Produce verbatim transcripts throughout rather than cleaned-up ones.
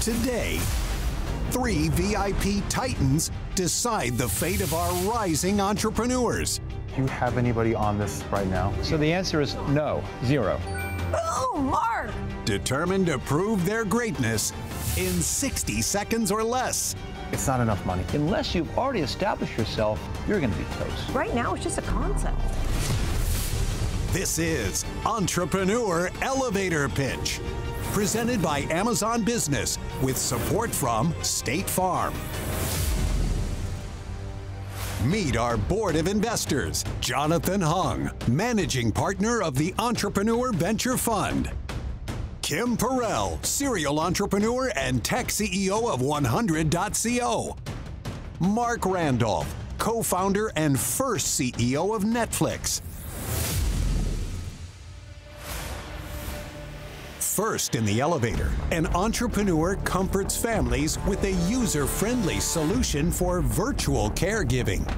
Today, three V I P titans decide the fate of our rising entrepreneurs. Do you have anybody on this right now? So the answer is no, zero. Oh, Mark! Determined to prove their greatness in sixty seconds or less. It's not enough money. Unless you've already established yourself, you're going to be toast. Right now, it's just a concept. This is Entrepreneur Elevator Pitch, presented by Amazon Business with support from State Farm. Meet our board of investors, Jonathan Hung, managing partner of the Entrepreneur Venture Fund. Kim Perell, serial entrepreneur and tech C E O of one hundred dot co. Mark Randolph, co-founder and first C E O of Netflix. First in the elevator, an entrepreneur comforts families with a user-friendly solution for virtual caregiving.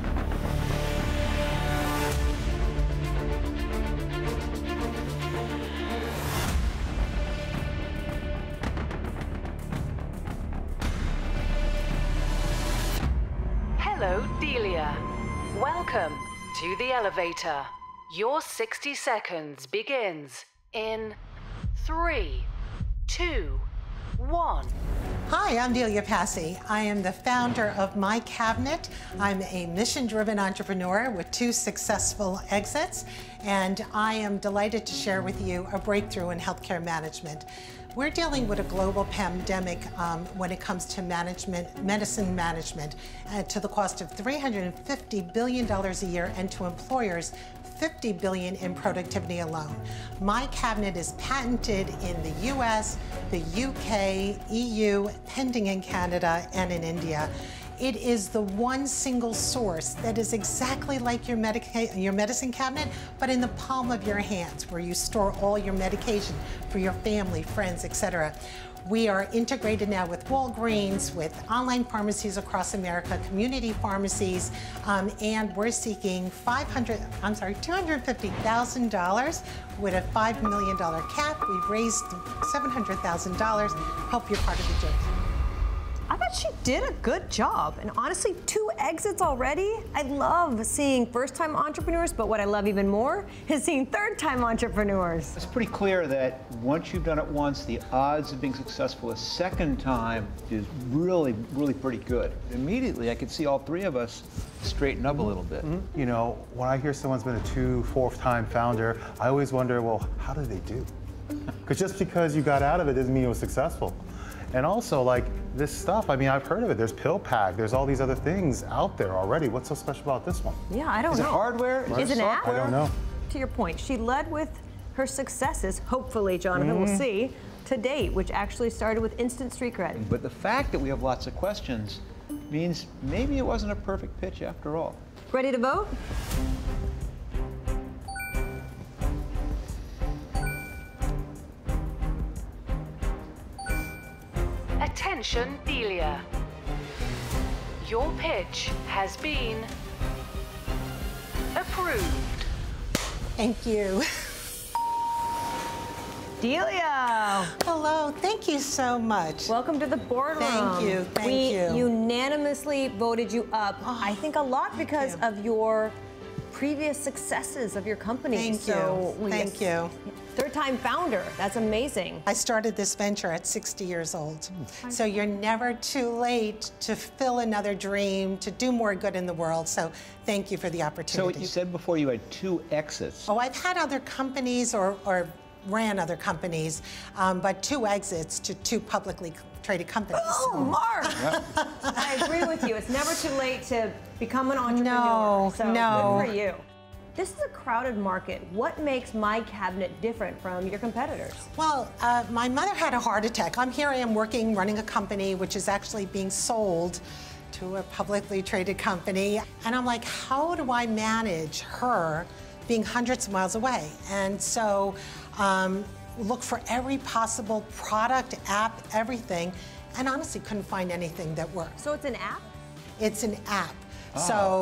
Hello, Delia. Welcome to the elevator. Your sixty seconds begins in three, two, one. Hi, I'm Delia Passy. I am the founder of My Cabinet. I'm a mission-driven entrepreneur with two successful exits, and I am delighted to share with you a breakthrough in healthcare management. We're dealing with a global pandemic um, when it comes to management, medicine management, uh, to the cost of three hundred fifty billion dollars a year, and to employers fifty billion dollars in productivity alone. My Cabinet is patented in the U S, the U K, E U, pending in Canada, and in India. It is the one single source that is exactly like your, medica your medicine cabinet, but in the palm of your hands, where you store all your medication for your family, friends, et cetera. We are integrated now with Walgreens, with online pharmacies across America, community pharmacies, um, and we're seeking five hundred, I'm sorry, two hundred fifty thousand dollars with a five million dollar cap. We've raised seven hundred thousand dollars. Hope you're part of the journey. I thought she did a good job. And honestly, two exits already? I love seeing first-time entrepreneurs, but what I love even more is seeing third-time entrepreneurs. It's pretty clear that once you've done it once, the odds of being successful a second time is really, really pretty good. Immediately, I could see all three of us straighten up a little bit. Mm-hmm. You know, when I hear someone's been a two, fourth-time founder, I always wonder, well, how do they do? Because just because you got out of it doesn't mean you were successful. And also, like, this stuff, I mean, I've heard of it. There's Pill Pack. There's all these other things out there already. What's so special about this one? Yeah, I don't Is know. it hardware? Is it an app? I don't know. To your point, she led with her successes, hopefully, Jonathan, Mm. we'll see, to date, which actually started with instant street cred. But the fact that we have lots of questions means maybe it wasn't a perfect pitch after all. Ready to vote? Attention, Delia. Your pitch has been approved. Thank you. Delia! Hello, thank you so much. Welcome to the boardroom. Thank you, thank we you. unanimously voted you up. Oh, I think a lot because you. of your previous successes of your company. Thank so you, we- thank you. Third-time founder, that's amazing. I started this venture at sixty years old. So you're never too late to fill another dream, to do more good in the world. So thank you for the So opportunity. you said before you had two exits. Oh, I've had other companies or, or ran other companies, um, but two exits to two publicly traded companies. Oh, Mark! I agree with you. It's never too late to become an entrepreneur. No, so no. Good for you. This is a crowded market. What makes My Cabinet different from your competitors? Well, uh, my mother had a heart attack. I'm here, I am working, running a company which is actually being sold to a publicly traded company. And I'm like, how do I manage her being hundreds of miles away? And so, um, look for every possible product, app, everything, and honestly couldn't find anything that worked. So it's an app? It's an app. Oh. So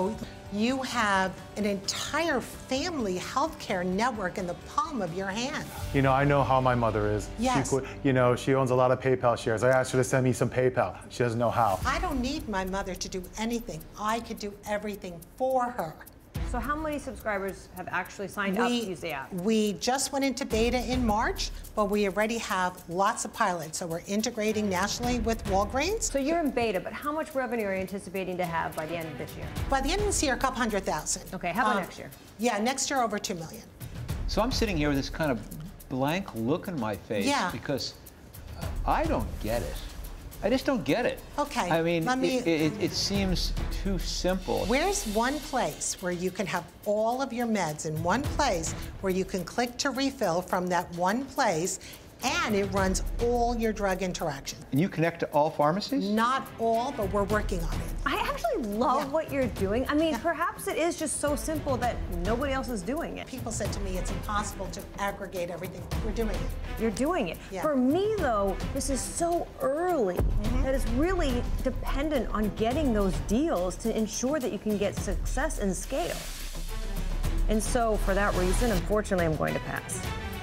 you have an entire family healthcare network in the palm of your hand. You know, I know how my mother is. Yes. She, quit- you know, she owns a lot of PayPal shares. I asked her to send me some PayPal. She doesn't know how. I don't need my mother to do anything. I could do everything for her. So how many subscribers have actually signed up to use the app? We just went into beta in March, but we already have lots of pilots. So we're integrating nationally with Walgreens. So you're in beta, but how much revenue are you anticipating to have by the end of this year? By the end of this year, a couple hundred thousand. Okay, how about Um, next year? Yeah, next year over two million. So I'm sitting here with this kind of blank look in my face Yeah. because I don't get it. I just don't get it. Okay, I mean, let me- it, it, it seems too simple. Where's one place where you can have all of your meds in one place where you can click to refill from that one place and it runs all your drug interactions? And you connect to all pharmacies? Not all, but we're working on it. I actually love Yeah. what you're doing. I mean, Yeah. perhaps it is just so simple that nobody else is doing it. People said to me it's impossible to aggregate everything. We're doing it. You're doing it. Yeah. For me, though, this is so early that it's really dependent on getting those deals to ensure that you can get success and scale. And so, for that reason, unfortunately, I'm going to pass.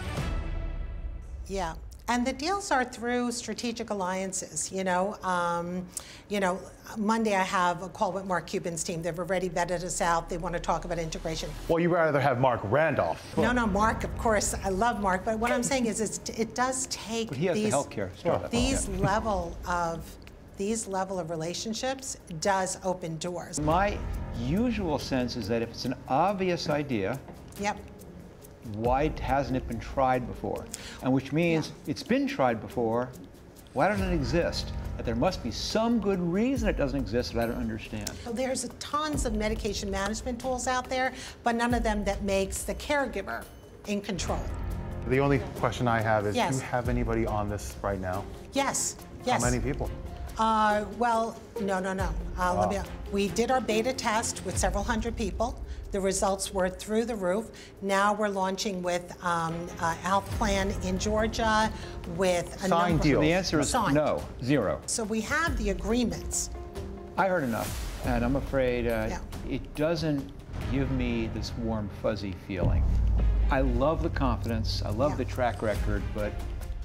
Yeah. And the deals are through strategic alliances, you know. Um, you know, Monday I have a call with Mark Cuban's team. They've already vetted us out. They want to talk about integration. Well, you'd rather have Mark Randolph. No, no, Mark, of course, I love Mark, but what I'm saying is it's, it does take But he has these, the healthcare startup. these Yeah. level of these level of relationships does open doors. My usual sense is that if it's an obvious idea, Yep. why hasn't it been tried before? And which means Yeah. it's been tried before, why doesn't it exist? That there must be some good reason it doesn't exist that I don't understand. So there's tons of medication management tools out there, but none of them that makes the caregiver in control. The only question I have is, Yes. do you have anybody on this right now? Yes, yes. How many people? Uh, well, no, no, no. Uh, let me, Wow. we did our beta test with several hundred people. The results were through the roof. Now we're launching with um, a health plan in Georgia with a Signed number. deal. The answer is Signed. no, zero. So we have the agreements. I heard enough, and I'm afraid uh, Yeah. it doesn't give me this warm, fuzzy feeling. I love the confidence, I love Yeah. the track record, but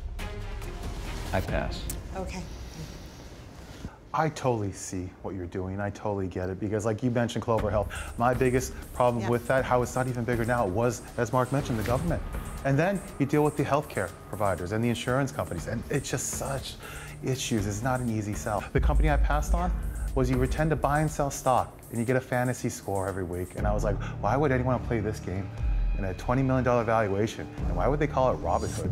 I pass. Okay. I totally see what you're doing. I totally get it because, like you mentioned, Clover Health. My biggest problem Yeah. with that, how it's not even bigger now, was, as Mark mentioned, the government. And then you deal with the healthcare providers and the insurance companies, and it's just such issues. It's not an easy sell. The company I passed on was you tend to buy and sell stock, and you get a fantasy score every week. And I was like, why would anyone play this game in a twenty million dollar valuation? And why would they call it Robinhood?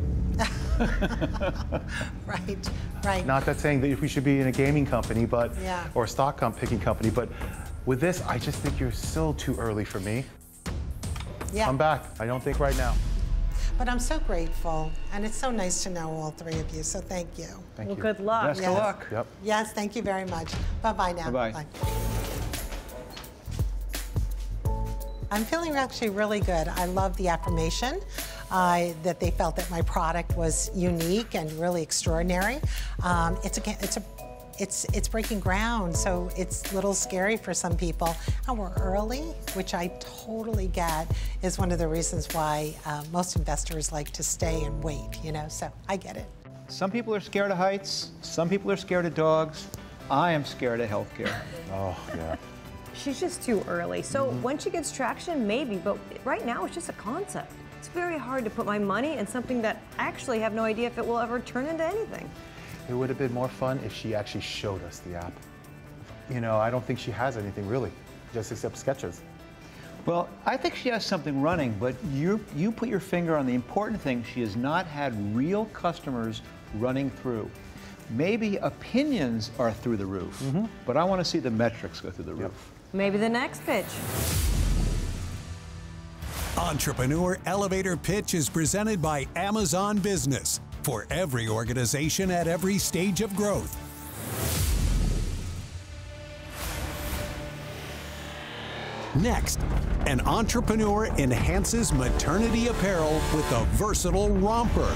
Right, right. Not that saying that we should be in a gaming company, but Yeah. or a stock comp picking company, but with this, I just think you're still too early for me. Yeah. I'm back. I don't think right now. But I'm so grateful, and it's so nice to know all three of you, so thank you. Thank Well, you. good luck. Best Yes. of luck. Yep. Yes, thank you very much. Bye-bye now. Bye-bye. Bye. I'm feeling actually really good. I love the affirmation uh, that they felt that my product was unique and really extraordinary. Um, it's a, it's a, it's it's breaking ground, so it's a little scary for some people. And we're early, which I totally get, is one of the reasons why uh, most investors like to stay and wait. You know, so I get it. Some people are scared of heights, some people are scared of dogs. I am scared of healthcare. Oh, yeah. She's just too early. So when she gets traction, maybe, but right now it's just a concept. It's very hard to put my money in something that I actually have no idea if it will ever turn into anything. It would have been more fun if she actually showed us the app. You know, I don't think she has anything really, just except sketches. Well, I think she has something running, but you you put your finger on the important thing. She has not had real customers running through. Maybe opinions are through the roof, but I want to see the metrics go through the roof. Maybe the next pitch. Entrepreneur Elevator Pitch is presented by Amazon Business for every organization at every stage of growth. Next, an entrepreneur enhances maternity apparel with a versatile romper.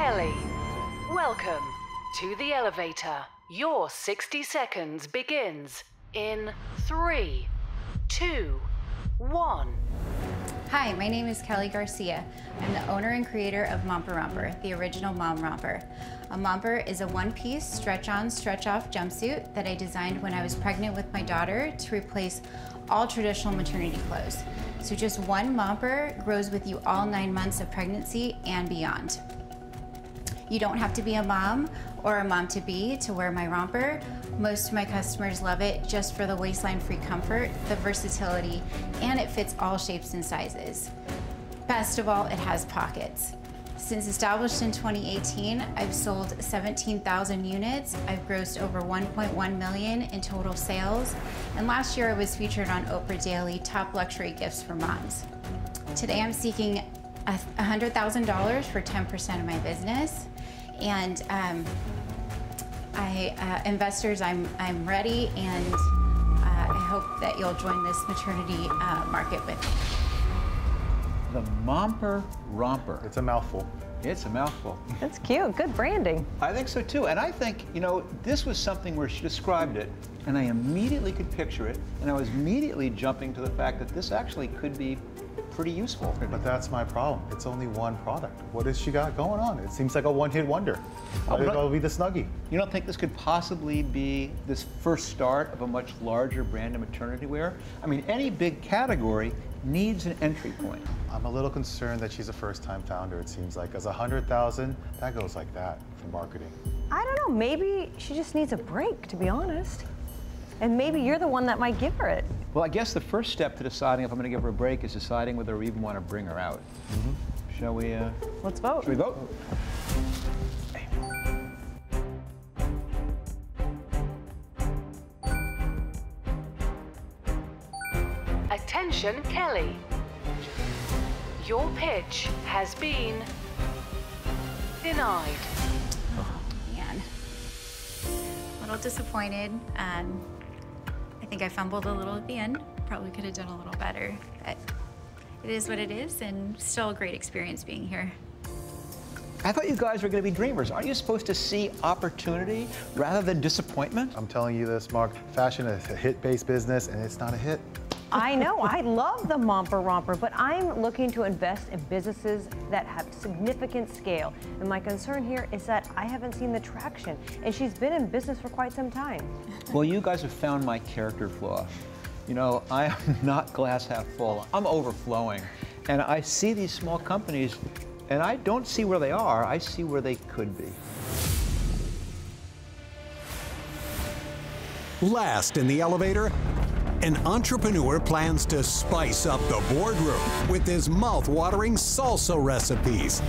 Kelly. Welcome to the elevator. Your sixty seconds begins in three, two, one. Hi, my name is Kelly Garcia. I'm the owner and creator of Momper Romper, the original mom romper. A momper is a one-piece stretch-on, stretch-off jumpsuit that I designed when I was pregnant with my daughter to replace all traditional maternity clothes. So just one momper grows with you all nine months of pregnancy and beyond. You don't have to be a mom or a mom-to-be to wear my romper. Most of my customers love it just for the waistline-free comfort, the versatility, and it fits all shapes and sizes. Best of all, it has pockets. Since established in twenty eighteen, I've sold seventeen thousand units. I've grossed over one point one million in total sales. And last year I was featured on Oprah Daily Top Luxury Gifts for Moms. Today I'm seeking one hundred thousand dollars for ten percent of my business. And um, I, uh, investors, I'm, I'm ready, and uh, I hope that you'll join this maternity uh, market with me. The Momper Romper. It's a mouthful. It's a mouthful. That's cute. Good branding. I think so too. And I think, you know, this was something where she described it, and I immediately could picture it, and I was immediately jumping to the fact that this actually could be pretty useful. But that's my problem. It's only one product. What has she got going on? It seems like a one-hit wonder. Oh, Might as well be the Snuggie. You don't think this could possibly be this first start of a much larger brand of maternity wear? I mean, any big category needs an entry point. I'm a little concerned that she's a first-time founder, it seems like. As a hundred thousand, that goes like that for marketing. I don't know, maybe she just needs a break, to be honest. And maybe you're the one that might give her it. Well, I guess the first step to deciding if I'm going to give her a break is deciding whether we even want to bring her out. Mm-hmm. Shall we? Uh, Let's vote. Shall we vote? Attention, Kelly. Your pitch has been denied. Oh, man. A little disappointed. Um, I think I fumbled a little at the end. Probably could have done a little better, but it is what it is, and still a great experience being here. I thought you guys were going to be dreamers. Aren't you supposed to see opportunity rather than disappointment? I'm telling you this, Mark. Fashion is a hit-based business, and it's not a hit. I know, I love the Momper Romper, but I'm looking to invest in businesses that have significant scale. And my concern here is that I haven't seen the traction, and she's been in business for quite some time. Well, you guys have found my character flaw. You know, I am not glass half full. I'm overflowing. And I see these small companies, and I don't see where they are, I see where they could be. Last in the elevator, an entrepreneur plans to spice up the boardroom with his mouth-watering salsa recipes.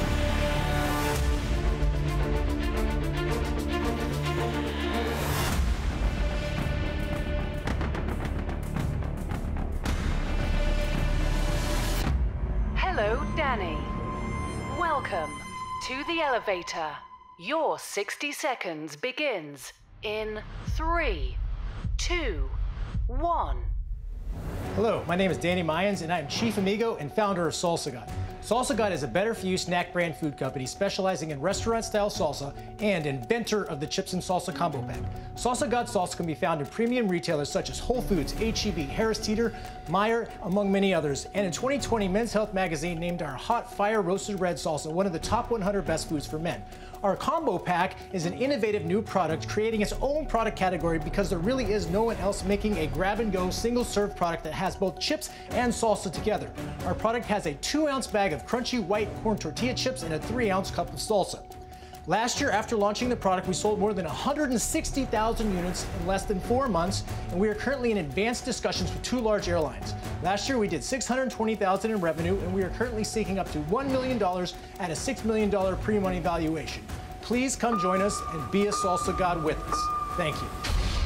Hello, Danny. Welcome to the elevator. Your sixty seconds begins in three, two, one. Hello, my name is Danny Mayans, and I'm Chief Amigo and founder of Salsa God. Salsa God is a better-for-you snack brand food company specializing in restaurant-style salsa and inventor of the chips and salsa combo pack. Salsa God salsa can be found in premium retailers such as Whole Foods, H E B, Harris Teeter, Meijer, among many others. And in twenty twenty, Men's Health magazine named our hot fire roasted red salsa one of the top one hundred best foods for men. Our combo pack is an innovative new product creating its own product category because there really is no one else making a grab-and-go single-serve product that has both chips and salsa together. Our product has a two-ounce bag of crunchy white corn tortilla chips and a three-ounce cup of salsa. Last year, after launching the product, we sold more than one hundred sixty thousand units in less than four months, and we are currently in advanced discussions with two large airlines. Last year, we did six hundred twenty thousand dollars in revenue, and we are currently seeking up to one million dollars at a six million dollars pre-money valuation. Please come join us and be a Salsa God with us. Thank you.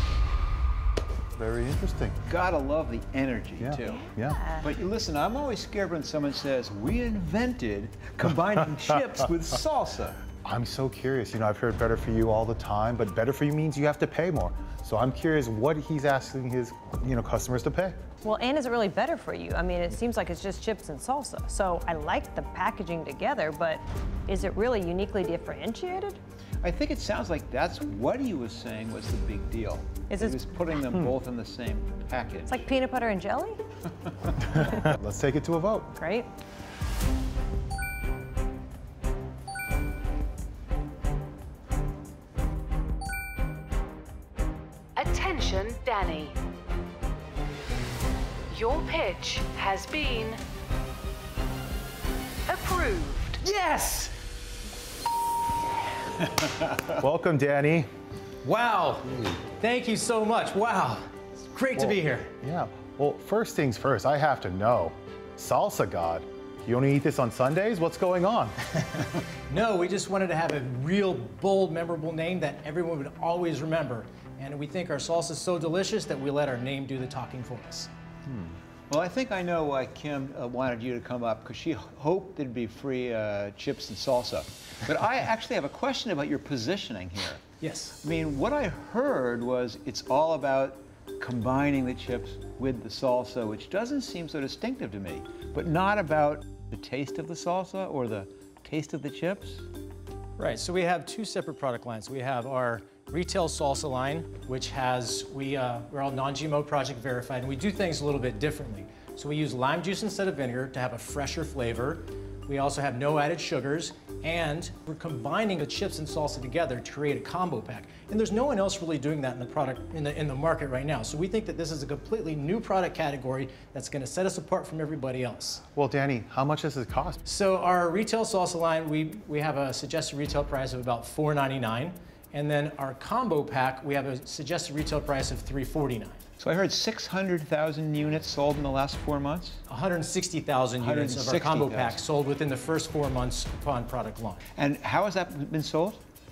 Very interesting. Gotta love the energy, Yeah. too. Yeah. But you listen, I'm always scared when someone says, we invented combining chips with salsa. I'm so curious. You know, I've heard better for you all the time, but better for you means you have to pay more. So I'm curious what he's asking his, you know, customers to pay. Well, and is it really better for you? I mean, it seems like it's just chips and salsa. So I like the packaging together, but is it really uniquely differentiated? I think it sounds like that's what he was saying was the big deal. Is he it- was putting them Hmm. both in the same package. It's like peanut butter and jelly? Let's take it to a vote. Great. Attention, Danny. Your pitch has been approved. Yes! Welcome, Danny. Wow. Thank you so much. Wow. It's great to be here. Yeah. Well, first things first, I have to know. Salsa God. You only eat this on Sundays? What's going on? No, we just wanted to have a real bold, memorable name that everyone would always remember. And we think our salsa is so delicious that we let our name do the talking for us. Well, I think I know why Kim uh, wanted you to come up, because she hoped there'd be free uh, chips and salsa. But I actually have a question about your positioning here. Yes. I mean, what I heard was it's all about combining the chips with the salsa, which doesn't seem so distinctive to me, but not about the taste of the salsa or the taste of the chips. Right, so we have two separate product lines. We have our retail salsa line, which has, we, uh, we're all non G M O project verified, and we do things a little bit differently. So we use lime juice instead of vinegar to have a fresher flavor. We also have no added sugars, and we're combining the chips and salsa together to create a combo pack. And there's no one else really doing that in the product, in the, in the market right now. So we think that this is a completely new product category that's gonna set us apart from everybody else. Well, Danny, how much does it cost? So our retail salsa line, we, we have a suggested retail price of about four ninety-nine. And then our combo pack, we have a suggested retail price of three forty-nine. So I heard six hundred thousand units sold in the last four months? one hundred sixty thousand units of our combo pack one hundred sixty thousand. sold within the first four months upon product launch. And how has that been sold?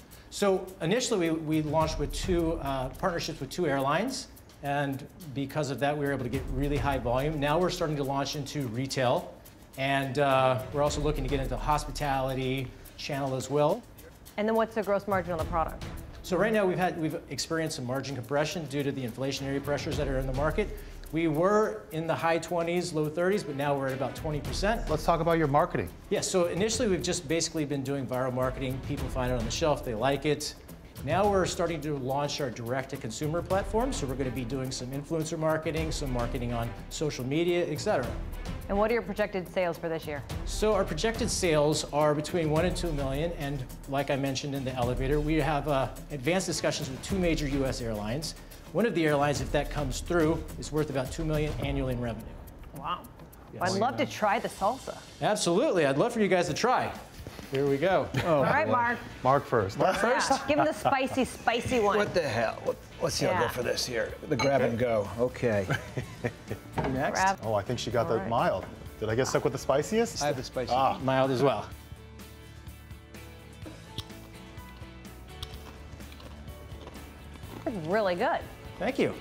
So initially we, we launched with two uh, partnerships with two airlines, and because of that we were able to get really high volume. Now we're starting to launch into retail, and uh, we're also looking to get into hospitality channel as well. And then what's the gross margin on the product? So right now we've had we've experienced some margin compression due to the inflationary pressures that are in the market. We were in the high twenties, low thirties, but now we're at about twenty percent. Let's talk about your marketing. Yeah, so initially we've just basically been doing viral marketing. People find it on the shelf, they like it. Now we're starting to launch our direct-to-consumer platform, so we're going to be doing some influencer marketing, some marketing on social media, et cetera. And what are your projected sales for this year? So our projected sales are between one and two million, and like I mentioned in the elevator, we have uh, advanced discussions with two major U S airlines. One of the airlines, if that comes through, is worth about two million annually in revenue. Wow. Yes. I'd love to try the salsa. Absolutely, I'd love for you guys to try. Here we go. Oh, All right, Mark. Mark first. Mark first? Yeah, give him the spicy, spicy one. What the hell? What, let's see, I'll Yeah. go for this here. The grab and go. Okay. Next. Grab. Oh, I think she got All the right. mild. Did I get stuck with the spiciest? I have the spicy. Ah. Mild as well. It's really good. Thank you.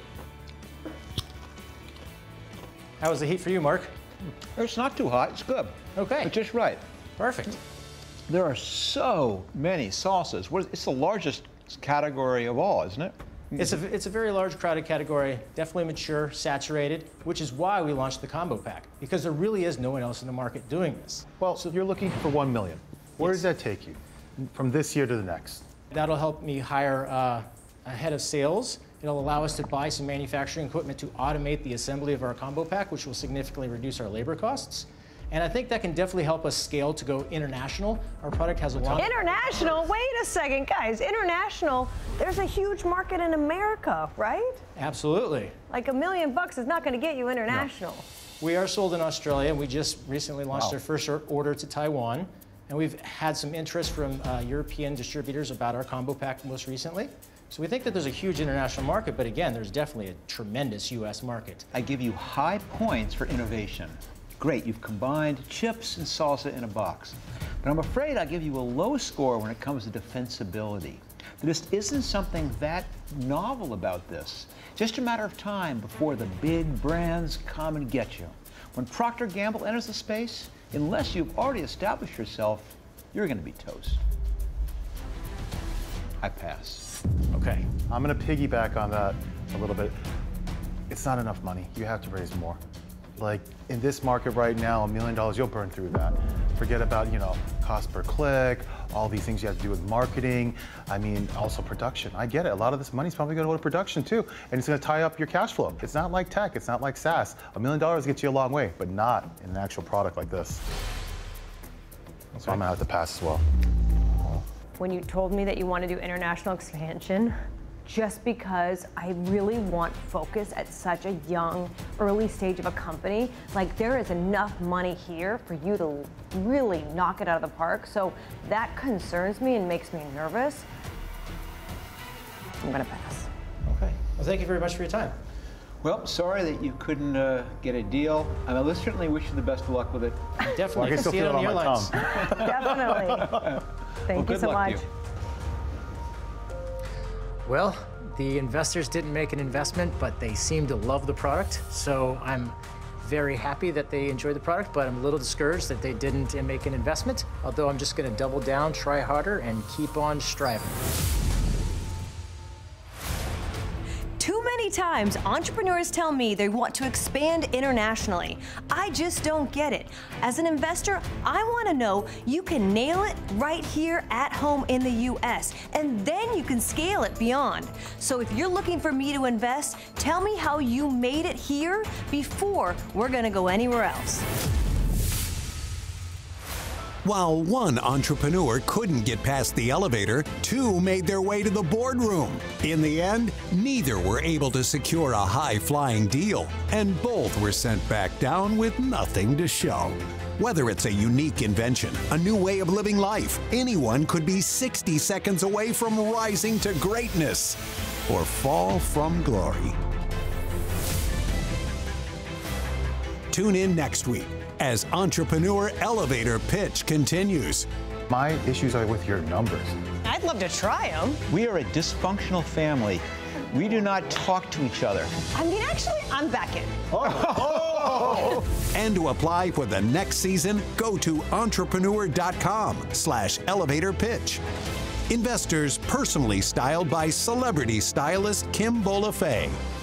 How was the heat for you, Mark? It's not too hot, it's good. Okay. It's just right. Perfect. There are so many salsas. What is, it's the largest category of all, isn't it? It's a, it's a very large crowded category, definitely mature, saturated, which is why we launched the combo pack, because there really is no one else in the market doing this. Well, so you're looking for one million. Where Yes. does that take you from this year to the next? That'll help me hire uh, a head of sales. It'll allow us to buy some manufacturing equipment to automate the assembly of our combo pack, which will significantly reduce our labor costs. And I think that can definitely help us scale to go international. Our product has a lot. International? Wait a second, guys. International, there's a huge market in America, right? Absolutely. Like a million bucks is not going to get you international. We are sold in Australia, and we just recently launched Wow. our first or- order to Taiwan. And we've had some interest from uh, European distributors about our combo pack most recently. So we think that there's a huge international market, but again, there's definitely a tremendous U S market. I give you high points for innovation. Great, you've combined chips and salsa in a box. But I'm afraid I give you a low score when it comes to defensibility. There just isn't something that novel about this. Just a matter of time before the big brands come and get you. When Procter and Gamble enters the space, unless you've already established yourself, you're going to be toast. I pass. Okay. I'm going to piggyback on that a little bit. It's not enough money. You have to raise more. Like in this market right now, a million dollars, you'll burn through that. Forget about, you know, cost per click, all these things you have to do with marketing. I mean, also production. I get it. A lot of this money's probably going to go to production too, and it's going to tie up your cash flow. It's not like tech. It's not like SaaS. A million dollars gets you a long way, but not in an actual product like this. So I'm going to have to pass as well. When you told me that you want to do international expansion, just because I really want focus at such a young, early stage of a company. Like, there is enough money here for you to really knock it out of the park. So that concerns me and makes me nervous. I'm gonna pass. Okay. Well, thank you very much for your time. Well, sorry that you couldn't uh, get a deal. I mean, let's certainly wish you the best of luck with it. Definitely. Well, I can still see it feel on it the on my airlines. tongue. Definitely. Thank Well, you good so luck to much. you. Well, the investors didn't make an investment, but they seem to love the product. So I'm very happy that they enjoyed the product, but I'm a little discouraged that they didn't make an investment. Although I'm just going to double down, try harder, and keep on striving. Too many times, entrepreneurs tell me they want to expand internationally. I just don't get it. As an investor, I want to know you can nail it right here at home in the U S, and then you can scale it beyond. So if you're looking for me to invest, tell me how you made it here before we're going to go anywhere else. While one entrepreneur couldn't get past the elevator, two made their way to the boardroom. In the end, neither were able to secure a high-flying deal, and both were sent back down with nothing to show. Whether it's a unique invention, a new way of living life, anyone could be sixty seconds away from rising to greatness or fall from glory. Tune in next week as Entrepreneur Elevator Pitch continues. My issues are with your numbers. I'd love to try them. We are a dysfunctional family. We do not talk to each other. I mean, actually, I'm back in. And to apply for the next season, go to entrepreneur.com slash elevator pitch. Investors personally styled by celebrity stylist Kim Perell.